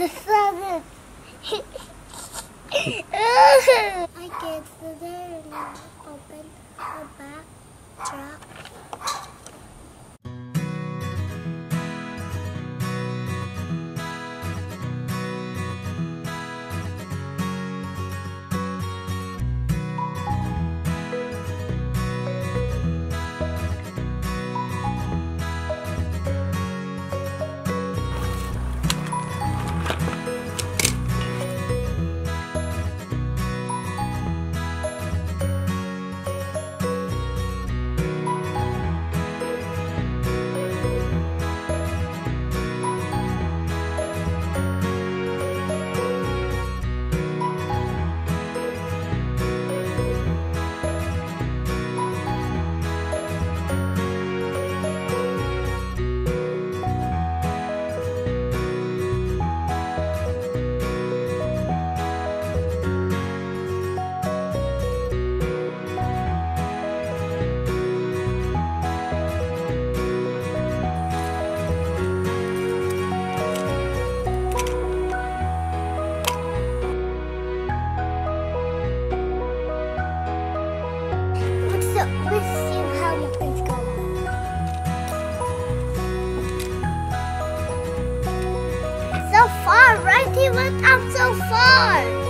the sun. I get the there and open the back truck. Let's see how muffins go. So far, right? He went up so far.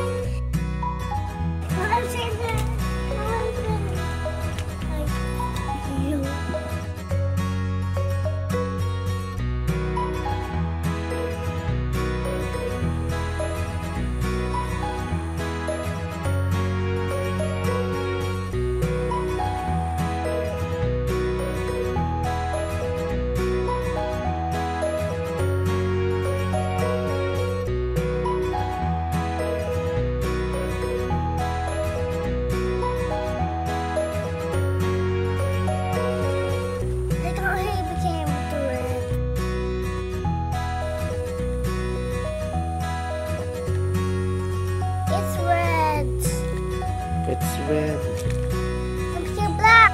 It's red. It became black.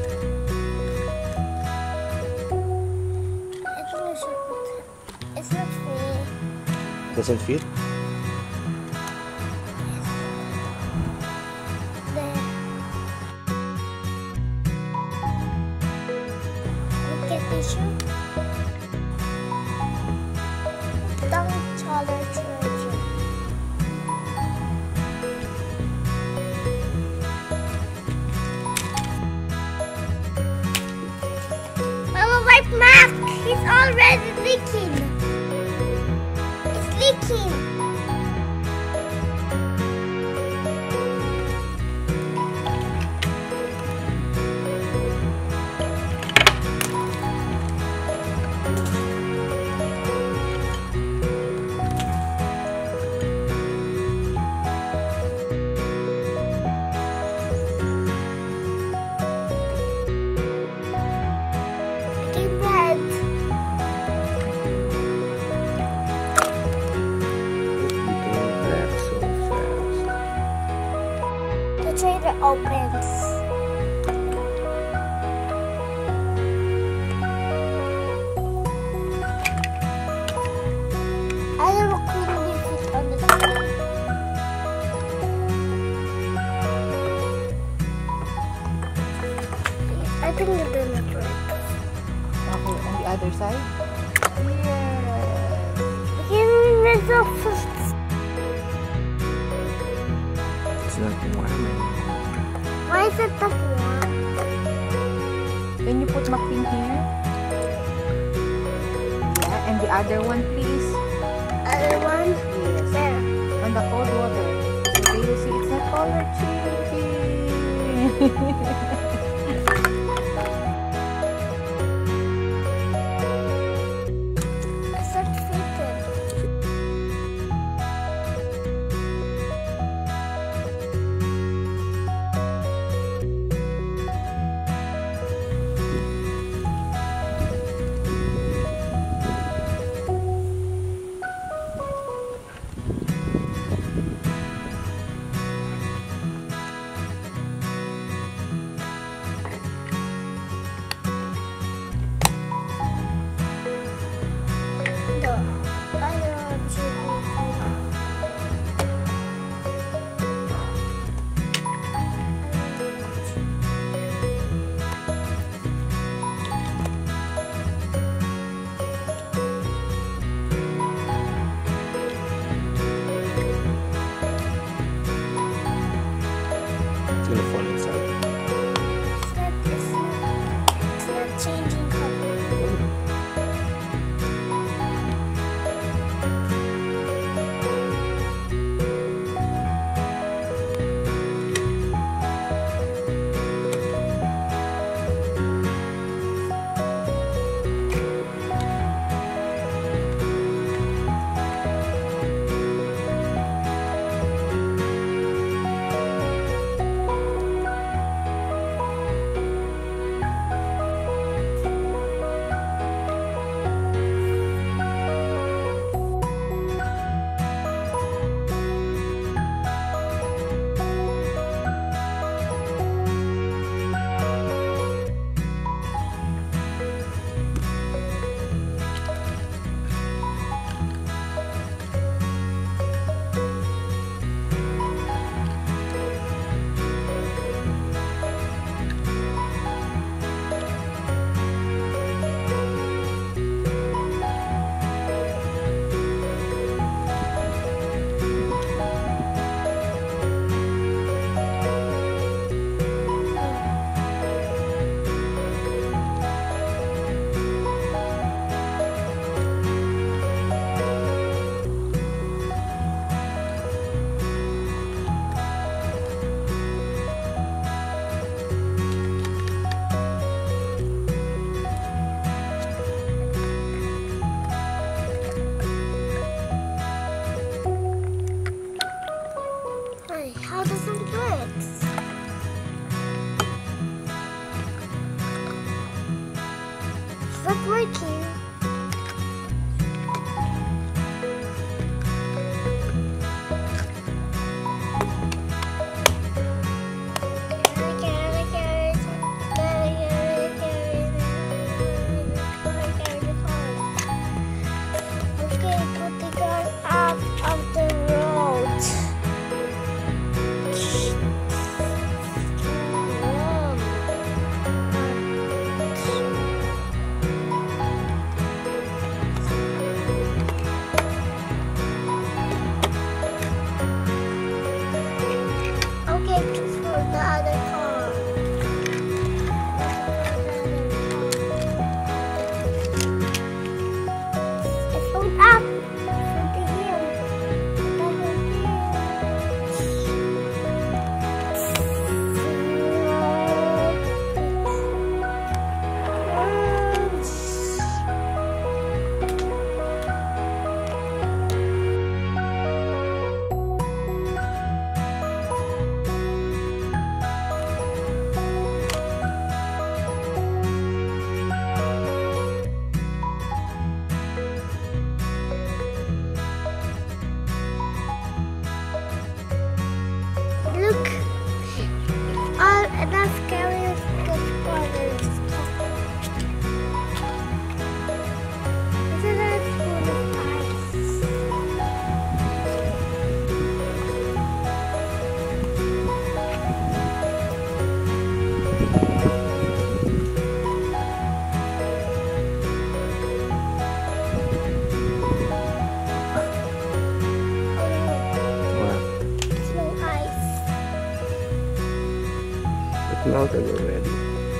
I think I should put it. It's not free. Doesn't fit? There. Look at tissue. Don't tolerate treasure. Wipe Mac! He's already leaking! It's leaking! Trader opens. I don't know cleanly fit on the screen. I think you're doing it right. Okay, on the other side? Yes. Here's the first. It's not warm. Why is it not warm? Can you put McQueen here? Yeah, and the other one, please. Other one? Yes. There. On the cold water. So you see, it's not color changing. It's not fitted. Thank you. Okay, put the car out of the road. Okay, just for the other car. It's hold up. For the hill. Look, all that's carrying the spoilers. Isn't it full of ice? What? It's no ice. It melted already.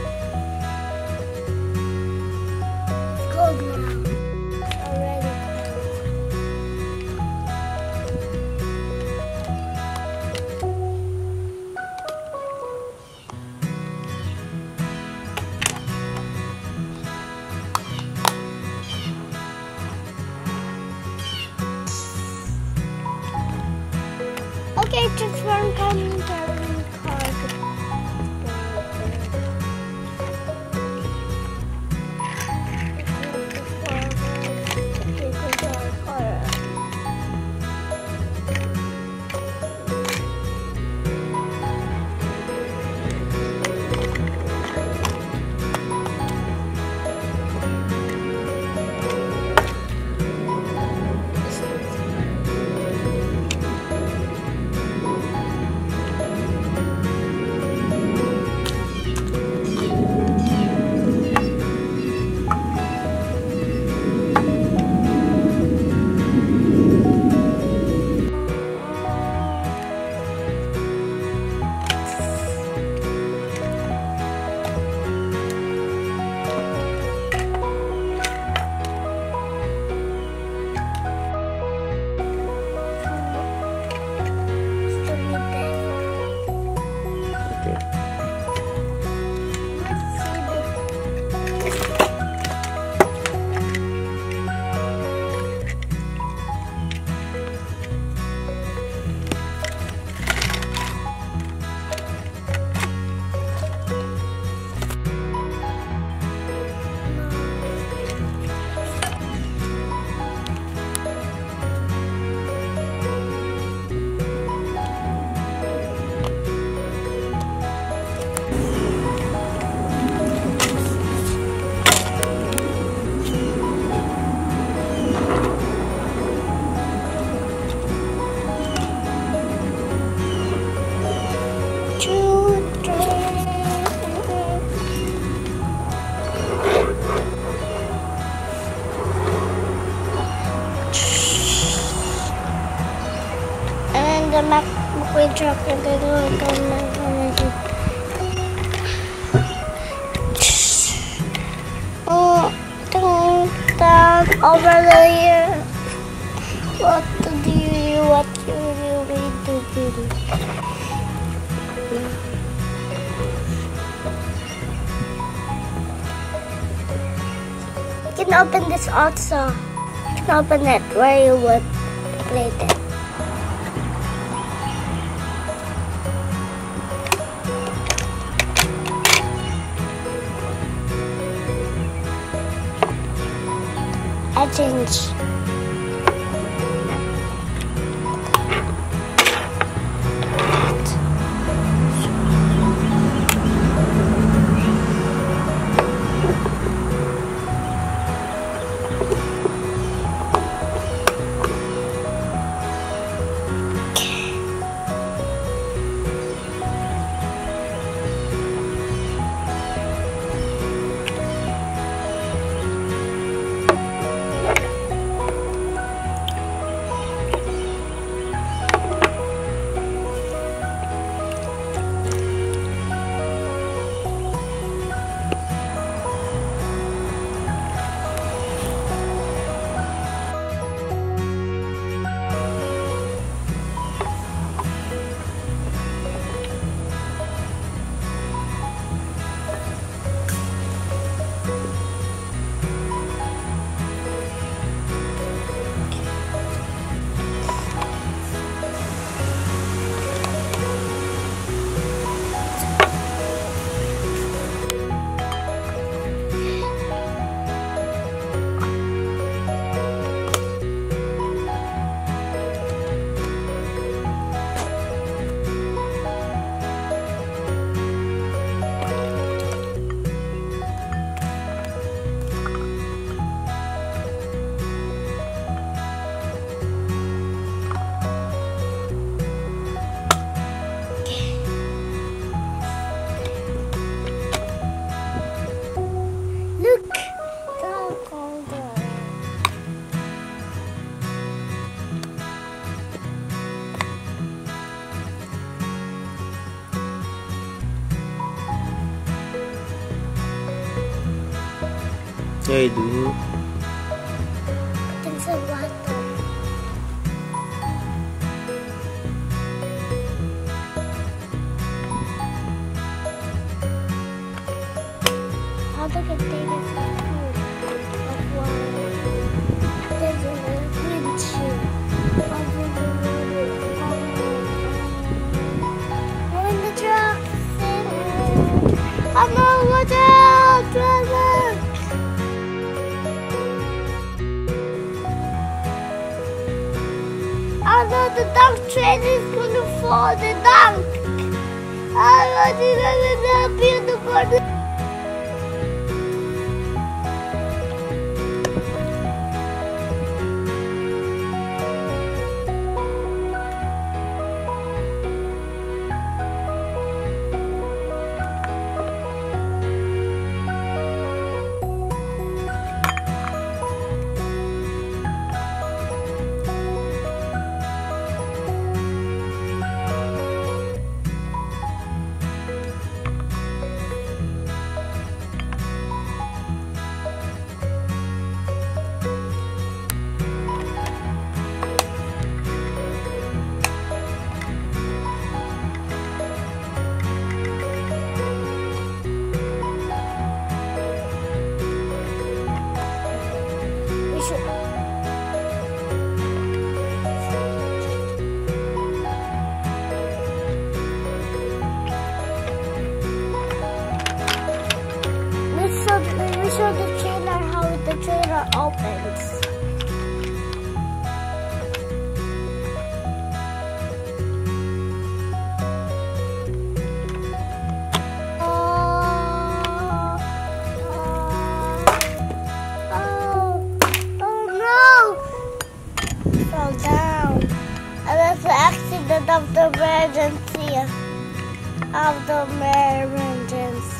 It's cold now. Already cold. Okay, just one coming carrying cargo. Okay. And the McQueen truck and the down over there. What do you really do? You can open this also. You can open it where you would play it. I change. Look, the golden. Hey, dude. There's a water. How the containers of food, of water. There's a windshield. I'm in the truck. I'm not watch out, driver. I know the dunk train is gonna fall. The dunk. I know it's gonna be in the corner. We show the trailer how the trailer opens. Oh no! Fell down. And that's the accident of the emergency. Of the emergency.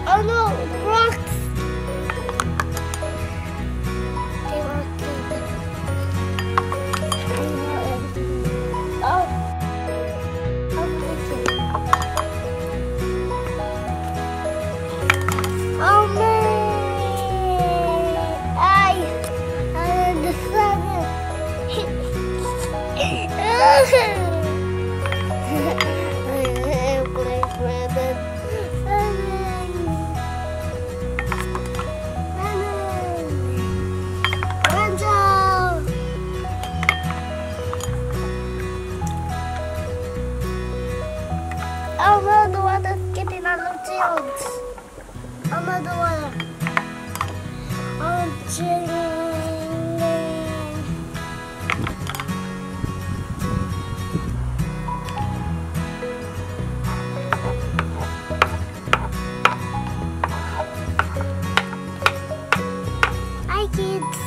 Oh no, rocks. Okay, okay. Oh. Oh man! The sun. Oh no, the water's getting on the fields. Oh no, the water. Oh, Hi kids.